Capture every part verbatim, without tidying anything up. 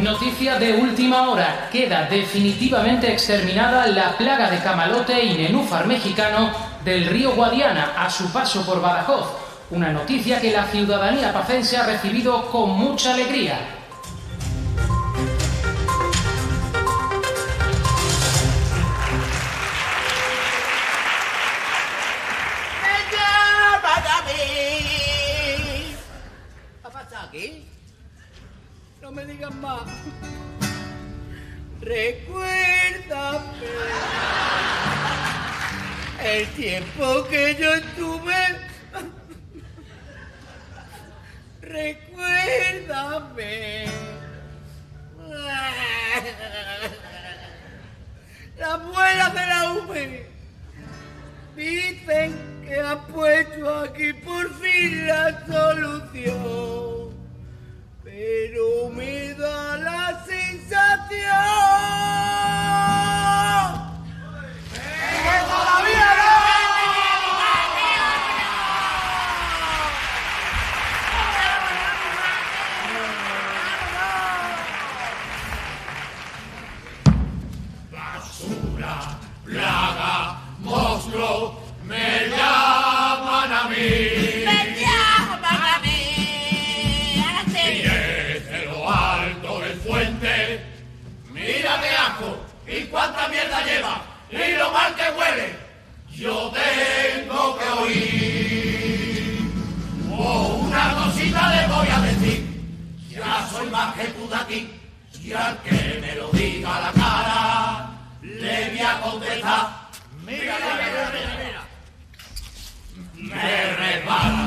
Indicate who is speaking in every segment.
Speaker 1: Noticia de última hora. Queda definitivamente exterminada la plaga de camalote y nenúfar mexicano del río Guadiana a su paso por Badajoz. Una noticia que la ciudadanía pacense ha recibido con mucha alegría.
Speaker 2: ¿Qué ha pasado aquí? No me digas más. Recuérdame el tiempo que yo estuve. Recuérdame las muelas de la V. Dicen que han puesto aquí por fin la solución, pero me da la sensación que todavía no.
Speaker 3: Basura, plaga, monstruo, me llaman a mí.
Speaker 2: ¡Me llaman a mí!
Speaker 3: Y desde lo alto del puente, mira qué asco y cuánta mierda lleva y lo mal que huele. Yo tengo que oír. Oh, una cosita le voy a decir. Ya soy más que tú de aquí y al que me lo diga a la cara le voy a contestar. Mira, mira, mira, mira, mira. Me resbala.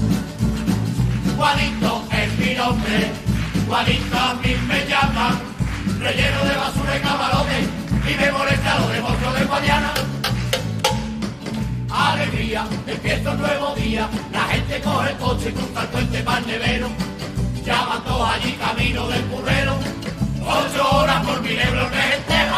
Speaker 3: Juanito es mi nombre, Juanito a mí me llaman, relleno de basura y camarote, y me molesta lo de monstruo de Guadiana. Alegría, empieza un nuevo día, la gente coge el coche y cruza el puente para el nevero, llaman todos allí camino del currero, ocho horas por mil euros de entera.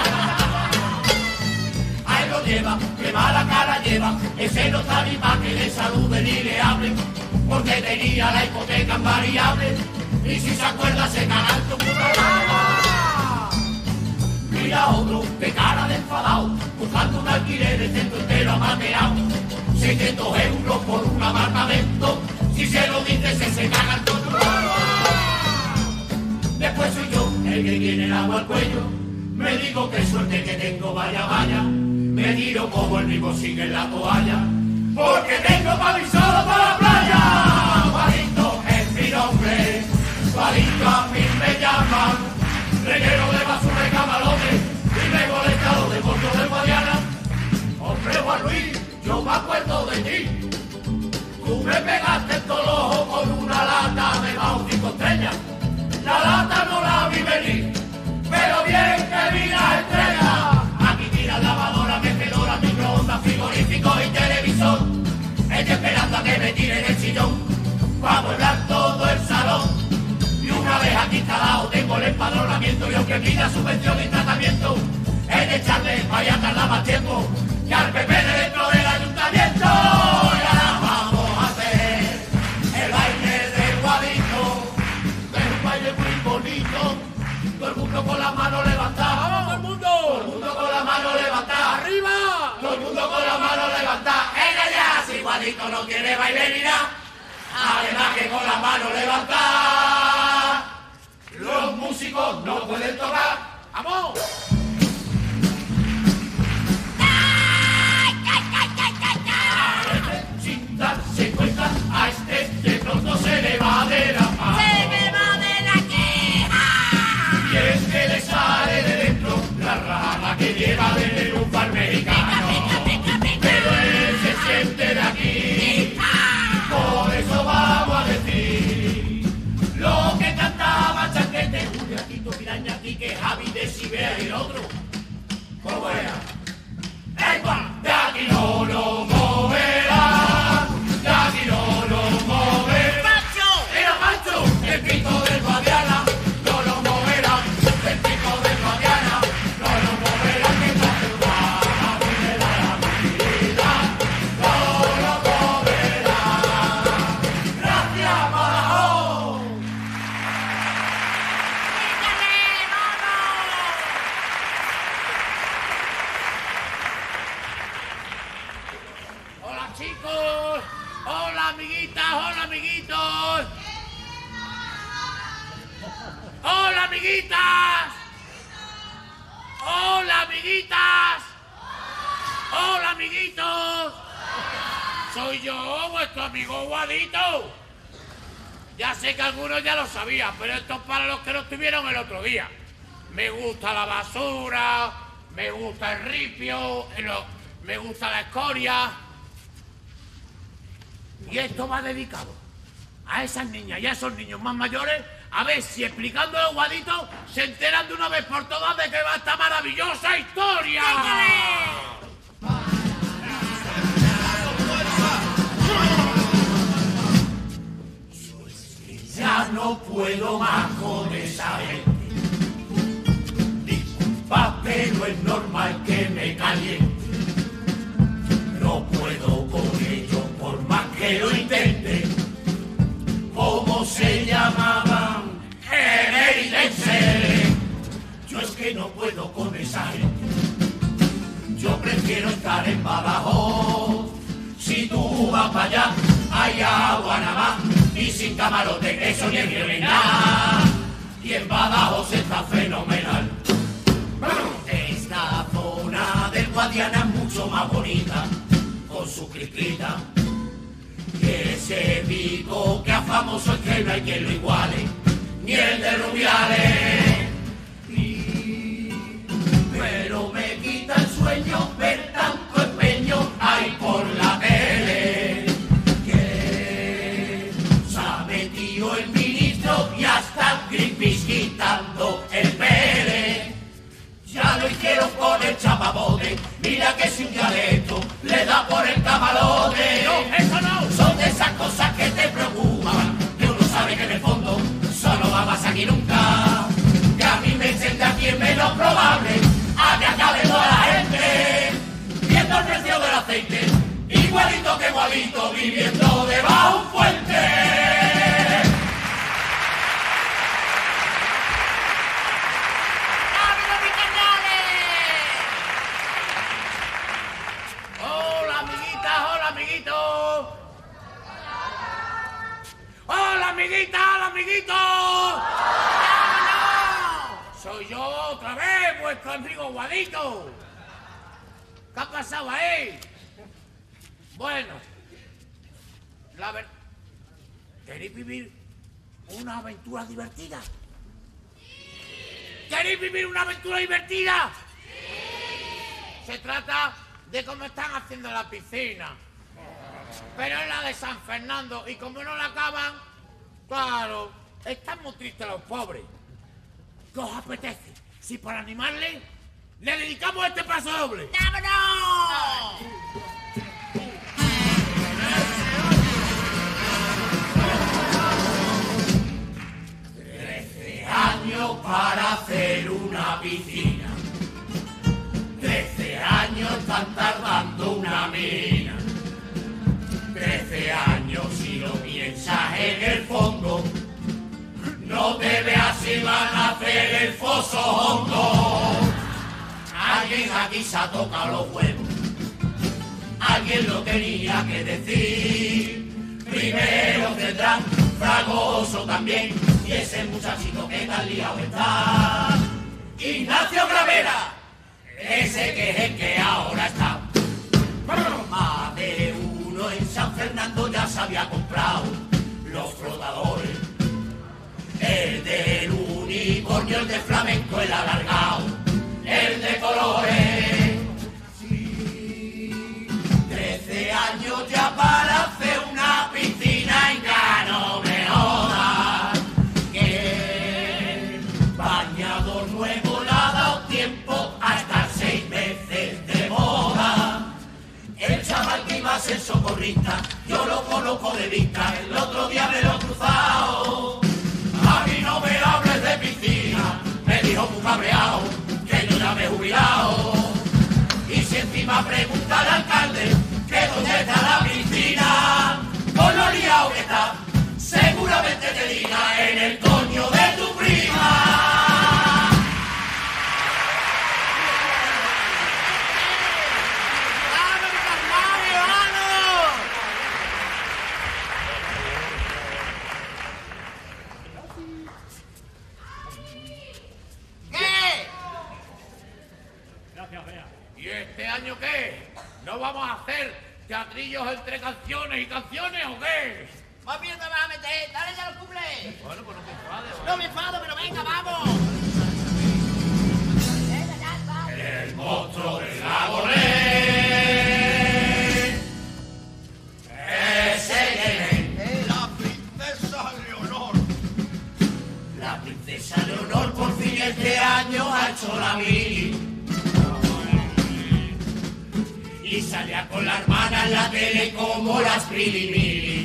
Speaker 3: Ahí lo lleva, qué mala cara lleva, ese no está ni pa' que le saluden ni le hablen, porque tenía la hipoteca en variable, y si se acuerda se caga en tu programa. Mira otro, de cara de enfadado, buscando un alquiler el centro entero amateado, seiscientos euros por un apartamento, si se lo dices se, se caga en tu programa. Después soy yo, el que tiene el agua al cuello, me digo qué suerte que tengo, vaya, vaya, me tiro como el mismo sigue en la toalla, porque tengo pa' mí solo para la playa. Juanito es mi nombre, Juanito a mí me llaman, reguero de basura y camalote, y me molesta lo de monstruo de Guadiana. Hombre Juan Luis, yo me acuerdo de ti, tú me pegaste en todo el ojo con una lata de bajo cinco estrellas, la lata no la vi venir, pero bien que vi las estrellas. Aquí tira lavadora, mecedora, microondas, frigorífico y televisor, estoy esperando a que me tiren el sillón para amueblar todo el salón. Y una vez aquí instalado tengo el empadronamiento, y aunque pida subvención y tratamiento, es de echarle vaya a tardar más tiempo que al P P de dentro del ayuntamiento. Y ahora vamos a hacer el baile de Guadito, es un baile muy bonito, todo el mundo con las manos levantadas. ¡Vamos, todo el mundo! Todo el mundo con las manos levantadas. ¡Arriba! Todo el mundo con las manos levantadas. ¡Ella ya! Si Juanito no quiere bailar ni nada, además que con las manos levantadas, los músicos no pueden tocar. ¡Vamos! Sin darse cuenta, a este de pronto se le va de la mano.
Speaker 2: ¡Se me va de la queja!
Speaker 3: Y es que le sale de dentro la rama que lleva de nenúfar mexicano. Pero él se siente de aquí, por eso vamos a decir lo que cantaba Chanquete, un gatito piraña aquí que Javi de Sibea y el otro. ¿Cómo era? ¡Epa! De aquí no lo moverán, de aquí no lo moverán.
Speaker 2: ¡Pancho!
Speaker 3: ¡Era Pancho! El pito del Guadiana no lo moverán, el pito del Guadiana no lo moverán, que está jugada de la vida, no lo moverán. ¡Gracias, Badajoz!
Speaker 2: ¡Quítale!
Speaker 3: amiguitas! ¡Hola, amiguitas! ¡Hola, amiguitos! Soy yo, vuestro amigo Guadito. Ya sé que algunos ya lo sabían, pero esto es para los que no estuvieron el otro día. Me gusta la basura, me gusta el ripio, me gusta la escoria. Y esto va dedicado a esas niñas y a esos niños más mayores, a ver si explicando el Guadito se enteran de una vez por todas de qué va esta maravillosa historia. Ya no puedo más con esa gente. Disculpa, pero es normal que me caliente. No puedo con ellos por más que lo intente. ¿Cómo se llamaban? Ereidense. Yo es que no puedo con esa gente. Yo prefiero estar en Badajoz. Si tú vas para allá, hay agua nada más. Y sin camarote, queso ni el ni nada. Y en Badajoz está fenomenal. Esta zona del Guadiana es mucho más bonita, con su crisquita. Que ese pico que a famoso es que no hay quien lo iguale, ni el de Rubiales. Y... pero me quita el sueño ver tanto empeño ahí por la tele. Que se ha metido el ministro y hasta Greenpeace quitando el pele. Ya lo hicieron con el chapabote, mira que si un dialecto le da por el camalote. No, eso no. Son de esas cosas que te preocupan, que uno sabe que en el fondo eso no va a pasar aquí nunca. Que a mí me echen de aquí es menos probable a que acabe toda la gente viendo el precio del aceite, igualito que Guadito viviendo debajo de un puente. Amiguito. ¡Hola, amiguita! ¡Hola, amiguito! ¡Vámonos! Soy yo otra vez, vuestro amigo Guadito. ¿Qué ha pasado ahí? Bueno, la verdad... ¿Queréis vivir una aventura divertida? ¿Queréis vivir una aventura divertida? Se trata de cómo están haciendo la piscina. Pero es la de San Fernando y como no la acaban, claro, están muy tristes los pobres. ¿Qué os apetece? Si para animarle le dedicamos este paso doble. ¡Vámonos! Trece años para hacer una piscina. Trece años están tardando una mina. Trece años si lo piensas en el fondo, no te veas si van a hacer el foso hondo. Alguien aquí se ha tocado los huevos, alguien lo tenía que decir. Primero tendrán Fragoso también, y ese muchachito que tan liado está, Ignacio Gravera, ese que es el que ahora está. Más de uno en San Fernando ya se había comprado los flotadores. El del unicornio, el de flamenco, el alargado, el de colores. Sí, trece años ya para hacer una piscina en Cano me jodas. Que el bañador nuevo le ha dado tiempo a estar seis meses de moda. El chaval que iba a ser socorrista, yo lo conozco de vista, el otro día me lo he cruzado. A mí no me hables de piscina, me dijo muy cabreado, que yo ya me he jubilado. Y si encima pregunta al alcalde que dónde está la piscina, con lo liado que está, seguramente te diga en el coño de tu prima. ¿Y este año qué? ¿No vamos a hacer teatrillos entre canciones y canciones o qué?
Speaker 4: Más bien me vas a meter, dale ya los cumples.
Speaker 3: Bueno, pues no te enfades.
Speaker 4: No me enfado, pero venga, vamos.
Speaker 3: El monstruo del lago Ness. Ese que
Speaker 2: La princesa Leonor.
Speaker 3: La princesa Leonor por fin este año ha hecho la mili. Y salía con la hermana en la tele como las Prilimili.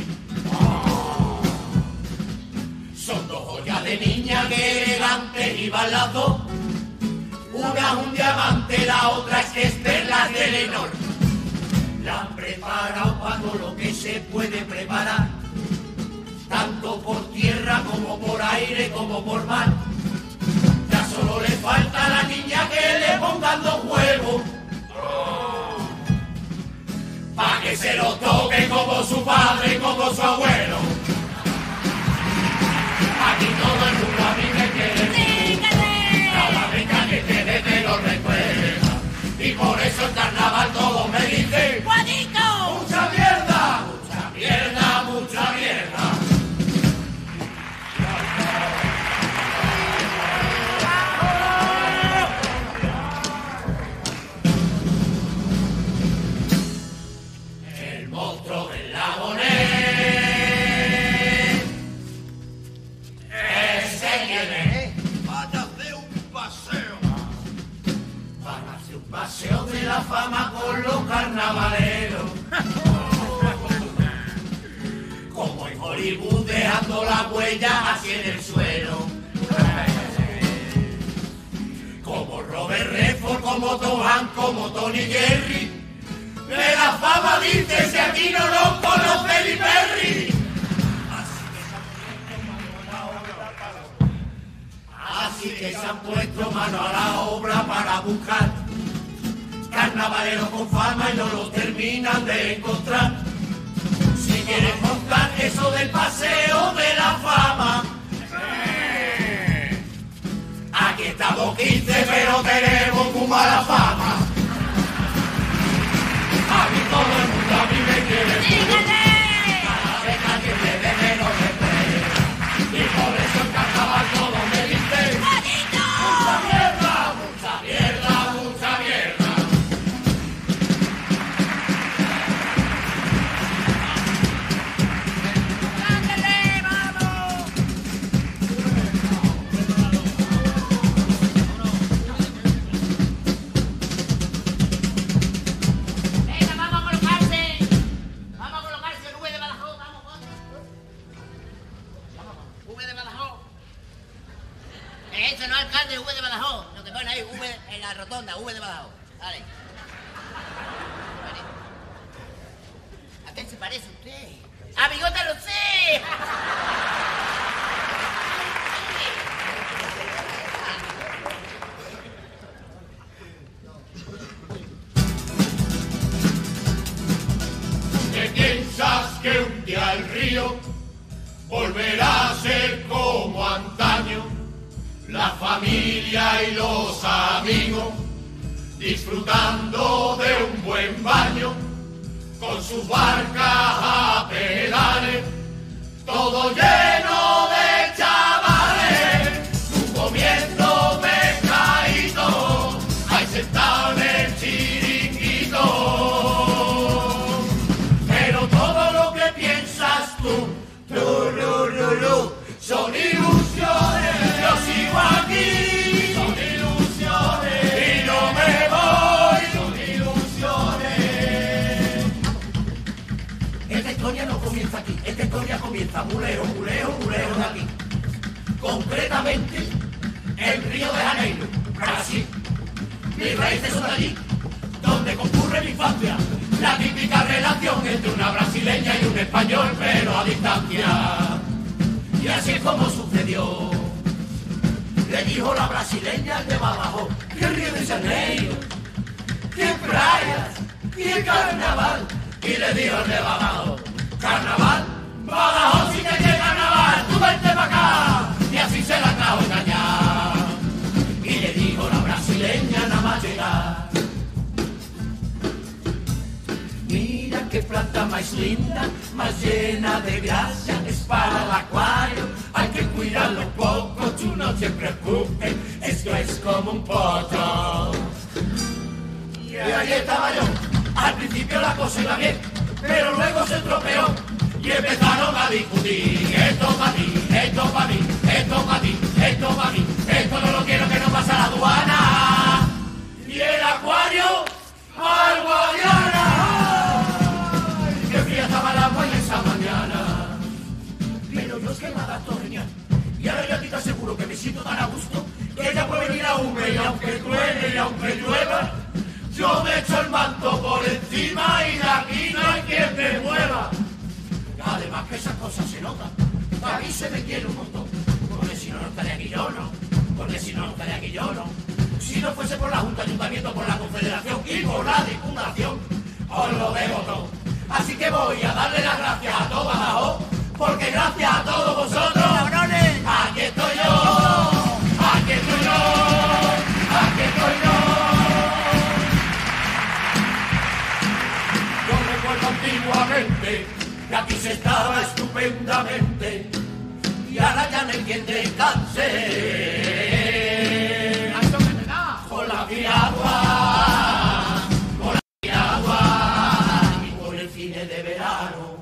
Speaker 3: Son dos joyas de niña que elegantes iban las dos. Una es un diamante, la otra es que es perlas de Leonor. La han preparado para todo lo que se puede preparar, tanto por tierra como por aire como por mar. Ya solo le falta a la niña que le pongan dos huevos, pa' que se lo toque como su padre y como su abuelo. Aquí todo el mundo a mí me quiere. Cada vez que te desde lo recuerda. Y por eso el carnaval todo me dice
Speaker 4: ¡Juanito!
Speaker 3: ¡mucha mierda! ¡Mucha mierda! ¡Mucha mierda! El monstruo del lago Ness. Ese viene.
Speaker 2: Van a hacer un paseo.
Speaker 3: Van a hacer un paseo de la fama con los carnavaleros. Como en Hollywood dejando la huella así en el suelo. Como Robert Redford, como Tom Hanks, como Tony Jerry. De la fama dice si aquí no lo conoce ni Perry. Así que se han puesto mano a la obra para buscar carnavaleros con fama y no los terminan de encontrar. Si quieren montar eso del paseo de la fama, eh, aquí estamos quince pero tenemos muy mala fama. Aquí todo el mundo a mí me quiere. Cada vez que alguien me dé menos respeto. Y por eso el carnaval todo me dice mucha mierda, mucha mierda, mucha mierda.
Speaker 4: ¡Ándale, vamos! Venga, vamos a colocarse. Vamos a colocarse el V de Badajoz, vamos, vamos. V de Badajoz. Eso no es alcalde, V de Badajoz. Lo que pone ahí, V en la rotonda, V de Badajoz. Dale. Vale. ¿A qué se parece usted? ¡A Bigota lo sé!
Speaker 3: ¿Qué piensas que un día el río volverá a ser como antaño? La familia y los amigos disfrutando de un buen baño, con sus barcas a pedales, todo lleno de chavales, tú comiendo pescadito, ahí sentado en el chiringuito. Pero todo lo que piensas tú, lu, lu, lu, lu, son ilusiones. Yo sigo aquí, son ilusiones, y no me voy, son ilusiones. Esta historia no comienza aquí, esta historia comienza muy lejos, muy lejos, muy lejos de aquí. Concretamente, en Río de Janeiro, Brasil. Mis raíces son allí, donde concurre mi infancia, la típica relación entre una brasileña y un español, pero a distancia. Y así es como sucedió. Le dijo la brasileña al de Badajoz, que Río de Janeiro, que playas, que carnaval. Y le dijo el de Badajoz, carnaval, Badajoz sí que tiene carnaval, tú vente para acá. Y así se la trajo engañar. Y le dijo la brasileña nada más llegar, más linda, más llena de gracia, es para el acuario, hay que cuidarlo poco, tú no te preocupes, esto es como un poto. Y ahí estaba yo, al principio la cosa iba bien, pero luego se estropeó y empezaron a discutir, esto para ti, esto para mí, esto para ti, esto para mí, esto no lo quiero que no pase a la aduana. Y el acuario al Guadiana, ¡ay! ¡Qué fría estaba el agua en esa mañana! Pero yo es que me adapto genial, y ahora yo a ti te aseguro que me siento tan a gusto, que ella puede venir a Ume y aunque truene y aunque llueva, yo me echo el manto por encima y de aquí no hay quien me mueva. Además que esas cosas se notan, a mí se me quiere un montón, porque si no, no estaría aquí yo, ¿no? Porque si no, no estaría aquí yo, ¿no? Si no fuese por la Junta, Ayuntamiento, por la Confederación y por la Diputación, os lo debo todo. Así que voy a darle las gracias a todos abajo, porque gracias a todos vosotros, cabrones, aquí estoy yo, aquí estoy yo, aquí estoy yo. Yo recuerdo antiguamente que aquí se estaba estupendamente y ahora ya no hay quien descanse. Con la piragua, con la piragua y por el cine de verano.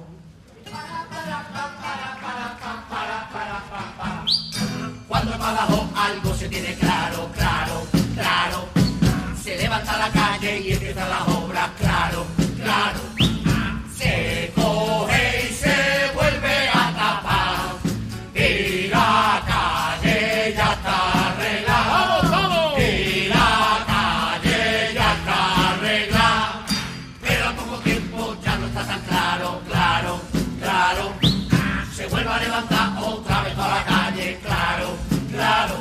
Speaker 3: Cuando en Badajoz algo se tiene claro, claro, claro, se levanta la calle y empiezan las obras, claro, claro. Se coge y se vuelve a tapar y la calle ya está arreglada. Y la calle ya está arreglada. Pero al poco tiempo ya no está tan claro, claro, claro. Se vuelve a levantar otra vez toda la calle, claro, claro.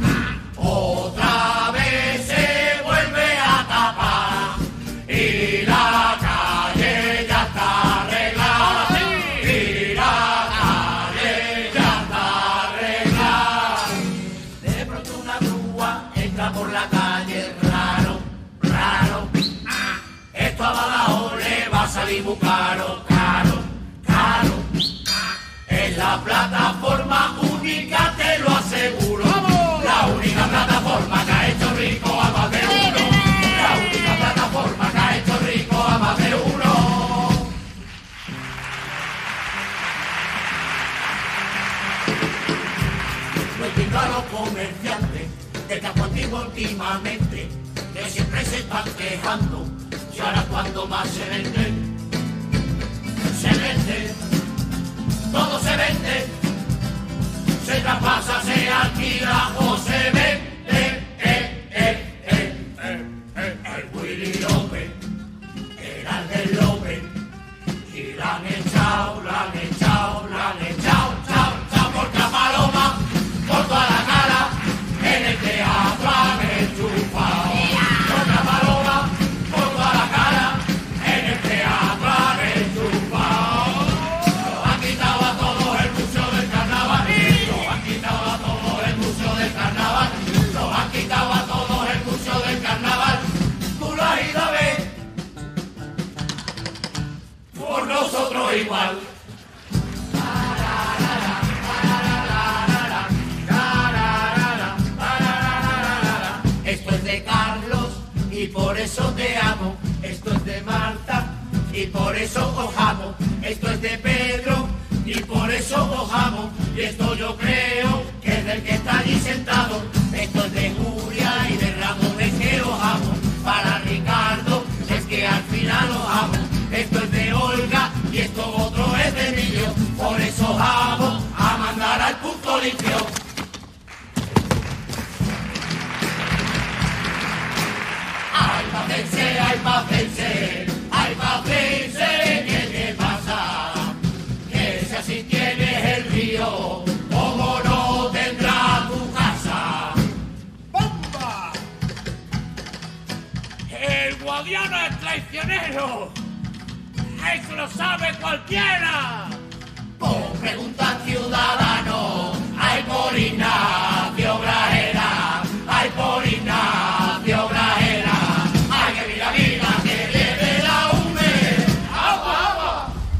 Speaker 3: Otra vez se vuelve a tapar y la calle ya está arreglada. Y la calle ya está arreglada. De pronto una grúa entra por la calle, raro, raro. Esto a Badajoz le va a salir muy caro, caro, caro. Es la plataforma única, te lo aseguro. La única plataforma que ha hecho rico a más de uno. La única plataforma que ha hecho rico a más de uno. No entiendo a los comerciantes del campo antiguo últimamente, que siempre se están quejando. Y ahora cuando más se vende, se vende, todo se vende, se traspasa, se alquila o se vende. Eh, eh, eh, eh, eh. El Willy López era el del López y la han echado, la han echado, la han echado, chao, chao, porque a Paloma por toda la cara en el teatro han enchufado. Porque a Paloma por toda la cara en el teatro han enchufado. Nos han quitado a todos el museo del carnaval. Nos han quitado a todos el museo del carnaval. Nos han quitado a todos el museo del carnaval. Tú lo has ido a ver. Por nosotros igual. Esto es de Carlos y por eso te amo. Esto es de Marta y por eso os amo. Esto es de Pedro y por eso os amo. Y esto yo creo que es del que está allí sentado. Esto es de Julia y de Ramón, es que os amo. Para Ricardo es que al final os amo. Esto es de Olga y esto otro es de Emilio. Por eso os amo a mandar al punto limpio. Ay, pacense, ay, pacense, ay, pacense, ¿qué te pasa? Que si así tienes el río, ¿cómo no tendrá tu casa? ¡Bomba! El Guadiana es traicionero. ¡Eso lo sabe cualquiera! Pues pregunta al ciudadano, ay, por Ignacio Grajera, ay, por Ignacio Grajera, ay, que mira, mira, que viene la Ume, agua, agua,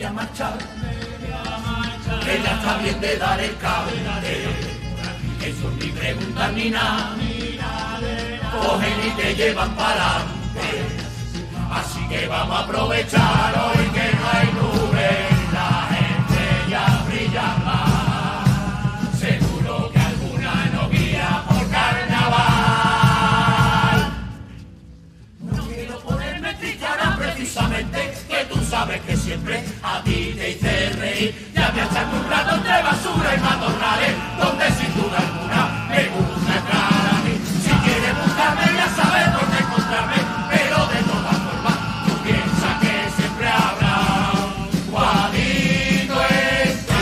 Speaker 3: a marchar, que ya está bien de dar el cable, eso ni preguntan ni nada, cogen y te llevan para adelante, así que vamos a aprovechar hoy que no hay nubes, las estrellas brillan más, seguro que alguna no guía por carnaval. No quiero ponerme triste ahora precisamente, que tú sabes que siempre a ti te hice reír, ya me echado un rato entre basura y matorrales, donde sin duda alguna me gusta entrar a mí. Si quieres buscarme ya sabes dónde encontrarme, pero de todas formas tú piensas que siempre habrá un guadito en ti.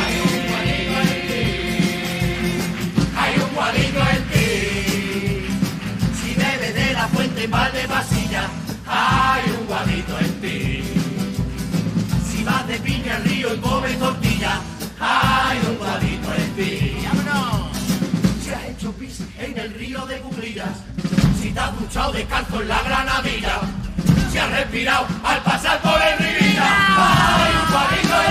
Speaker 3: Hay un guadito en ti. Si bebes de la fuente en balde vasilla, hay un guadito en ti. Si vas de piña al río y comes tortilla, hay un guadito en ti.
Speaker 4: ¡Vámonos!
Speaker 3: Si has hecho pis en el río de Cuclillas, si te has duchado descalzo en la Granadilla, si has respirado al pasar por el Rivilla, hay un guadito en ti.